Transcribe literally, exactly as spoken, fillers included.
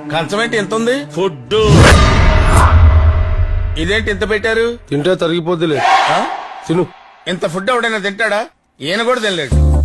కంచం ఏంటి ఎంత ఉంది? ఫుడ్. ఇదేంటి ఇంత పెట్టారు? తింటే తరిగిపోద్దిలే. తిను. ఇంత ఫుడ్ ఎవడైనా తింటాడా? ఈయన కూడా తినలేడు.